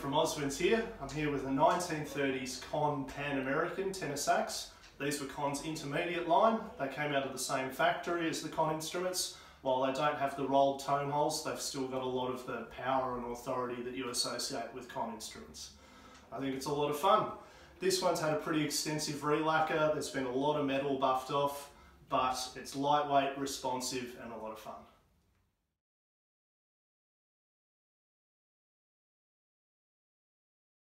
from Osvin's here. I'm here with a 1930s Conn Pan American tenor sax. These were Conn's intermediate line. They came out of the same factory as the Conn instruments. While they don't have the rolled tone holes, they've still got a lot of the power and authority that you associate with Conn instruments. I think it's a lot of fun. This one's had a pretty extensive re-lacquer. There's been a lot of metal buffed off, but it's lightweight, responsive, and a lot of fun.